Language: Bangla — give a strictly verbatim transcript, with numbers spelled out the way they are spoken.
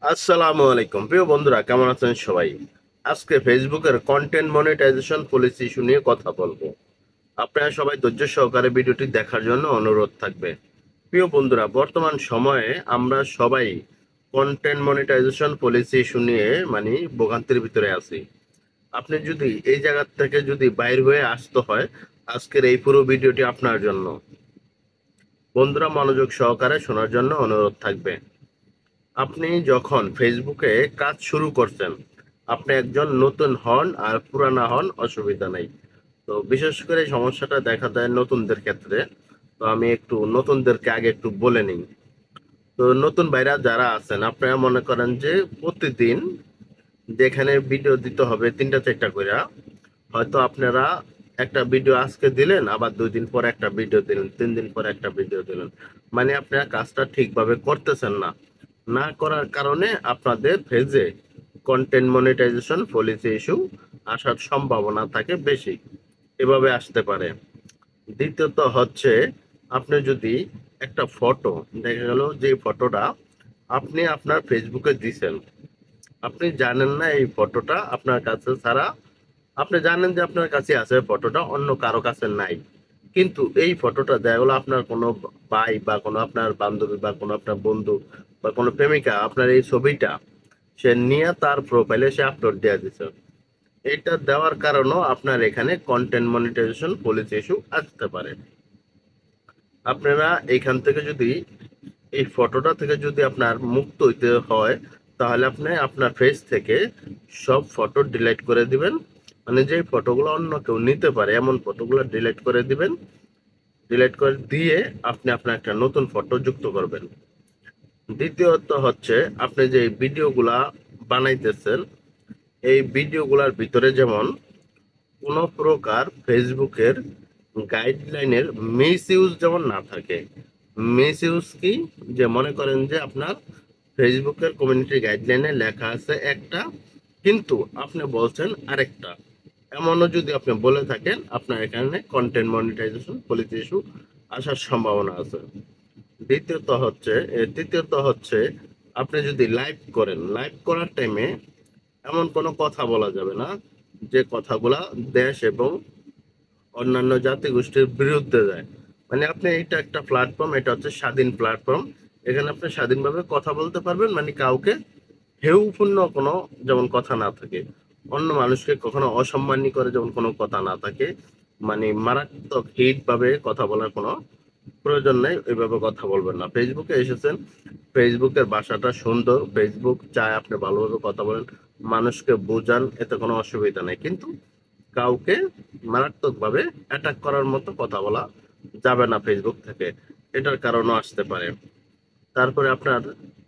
আসসালামু আলাইকুম প্রিয় বন্ধুরা, কেমন আছেন সবাই? আজকে ফেসবুকের কন্টেন্ট মনিটাইজেশন পলিসি ইস্যু নিয়ে কথা বলবো। আপনারা সবাই ধৈর্য সহকারে ভিডিওটি দেখার জন্য অনুরোধ থাকবে। প্রিয় বন্ধুরা, বর্তমান সময়ে আমরা সবাই কন্টেন্ট মনিটাইজেশন পলিসি ইস্যু নিয়ে মানে ভোগান্তির ভিতরে আছি। আপনি যদি এই জায়গা থেকে যদি বাইর হয়ে আসতে হয়, আজকের এই পুরো ভিডিওটি আপনার জন্য। বন্ধুরা, মনোযোগ সহকারে শোনার জন্য অনুরোধ থাকবে। আপনি যখন ফেসবুকে কাজ শুরু করছেন, আপনি একজন নতুন হন আর পুরানা হন, অসুবিধা নেই। তো বিশেষ করে এই সমস্যাটা দেখা দেয় নতুনদের ক্ষেত্রে। তো আমি একটু নতুনদেরকে আগে একটু বলে নিই। তো নতুন ভাইরা যারা আছেন, আপনারা মনে করেন যে প্রতিদিন যেখানে ভিডিও দিতে হবে তিনটা চারটা করে, হয়তো আপনারা একটা ভিডিও আজকে দিলেন, আবার দুই দিন পর একটা ভিডিও দিলেন, তিন দিন পর একটা ভিডিও দিলেন। মানে আপনারা কাজটা ঠিকভাবে করতেছেন না। না করার কারণে আপনাদের পেজে কন্টেন্ট মনিটাইজেশন পলিসি ইস্যু আসার সম্ভাবনা থাকে বেশি। এভাবে আসতে পারে। দ্বিতীয়ত হচ্ছে, আপনি যদি একটা ফটো দেখা গেল যে ফটোটা আপনি আপনার ফেসবুকে দিছেন, আপনি জানেন না এই ফটোটা আপনার কাছে ছাড়া, আপনি জানেন যে আপনার কাছে আছে ফটোটা, অন্য কারো কাছে নাই। কিন্তু এই ফটোটা দেখা গেলো আপনার কোনো ভাই বা কোনো আপনার বান্ধবী বা কোনো আপনার বন্ধু বা কোনো প্রেমিকা আপনার এই ছবিটা সে নিয়ে তার প্রোফাইলে সে আপলোড দিয়ে দিচ্ছে। এটা দেওয়ার কারণেও আপনার এখানে কন্টেন্ট মনিটাইজেশন পলিসি ইস্যু আসতে পারে। আপনারা এখান থেকে যদি এই ফটোটা থেকে যদি আপনার মুক্ত হইতে হয়, তাহলে আপনি আপনার ফেস থেকে সব ফটো ডিলিট করে দিবেন। মানে যে ফটোগুলো অন্য কেউ নিতে পারে এমন ফটোগুলো ডিলিট করে দিবেন। ডিলিট করে দিয়ে আপনি আপনার একটা নতুন ফটো যুক্ত করবেন। দ্বিতীয়ত হচ্ছে, আপনি যে ভিডিওগুলা বানাইতেছেন, এই ভিডিওগুলার ভিতরে যেমন কোনো প্রকার ফেসবুকের গাইডলাইনের মিস ইউজ যেমন না থাকে। মিস ইউজ কি? যে মনে করেন যে আপনার ফেসবুকের কমিউনিটি গাইডলাইনে লেখা আছে একটা, কিন্তু আপনি বলছেন আরেকটা, এমনও যদি আপনি বলে থাকেন, আপনার এখানে কন্টেন্ট মনিটাইজেশন পলিসি ইস্যু আসার সম্ভাবনা আছে। দ্বিতীয়ত হচ্ছে এ, তৃতীয়ত হচ্ছে, আপনি যদি লাইভ করেন, লাইভ করার টাইমে এমন কোনো কথা বলা যাবে না যে কথাগুলা দেশ এবং অন্যান্য জাতিগোষ্ঠীর বিরুদ্ধে যায়। মানে আপনি, এটা একটা প্ল্যাটফর্ম, এটা হচ্ছে স্বাধীন প্ল্যাটফর্ম। এখানে আপনি স্বাধীনভাবে কথা বলতে পারবেন, মানে কাউকে হেয়পূর্ণ কোনো যেমন কথা না থাকে, অন্য মানুষকে কখনো অসম্মানী করে যেমন কোনো কথা না থাকে, মানে মারাত্মক হিট ভাবে কথা বলার কোনো প্রয়োজন নেই। ওইভাবে কথা বলবেন না। ফেসবুকে এসেছেন, ফেসবুকের ভাষাটা সুন্দর, ফেসবুক চায় আপনি ভালোভাবে কথা বলেন, মানুষকে বোঝান, এতে কোনো অসুবিধা নেই। কিন্তু কাউকে মারাত্মকভাবে অ্যাটাক করার মতো কথা বলা যাবে না ফেসবুক থেকে। এটার কারণও আসতে পারে। তারপরে আপনার